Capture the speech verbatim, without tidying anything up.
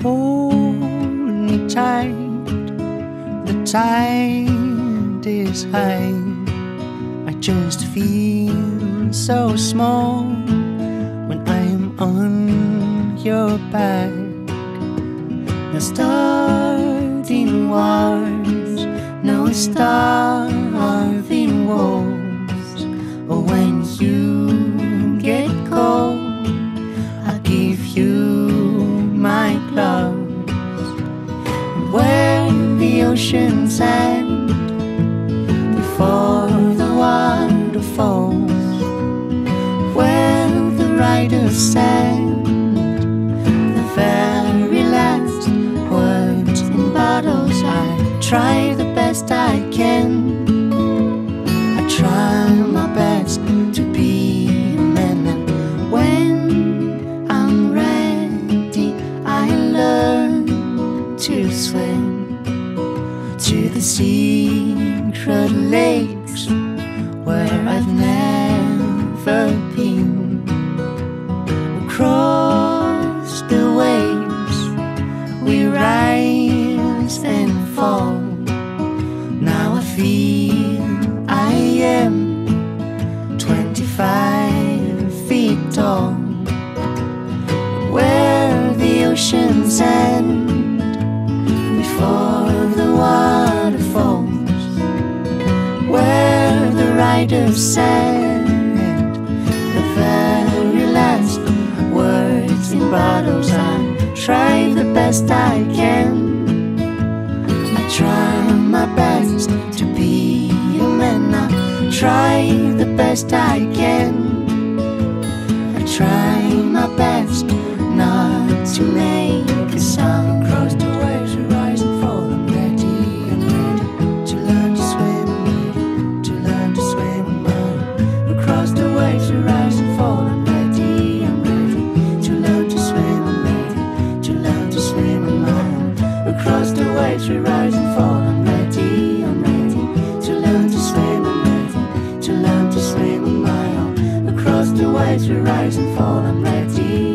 hold me tight. The tide is high. I just feel so small when I'm on your back. No starting wars, no starving wolves. Or when you get cold, I'll give you my gloves. Where the oceans end before the waterfalls, where the riders send the very last words in bottles. I try the best I can. I try my best to be a man, and when I'm ready, I learn to swim to the secret lakes where I've never been. Across the waves we rise and fall. Now I feel I am twenty-five feet tall. Where the oceans end before the waterfalls, where the riders send the very last words in bottles. I try the best I can. I try my best to be a man. I try the best I can. I try my best not to make a sound. Across the waves we rise and fall. I'm ready, I'm ready to learn to swim, I'm ready to learn to swim. I'm ready. Across the waves we rise and fall. I'm ready, I'm ready to learn to swim, I'm ready to learn to swim. I'm ready. Across the waves we rise and fall. I'm ready, I'm ready to learn to swim, I'm ready to learn to swim on my own. Across the waves we rise and fall. I'm ready.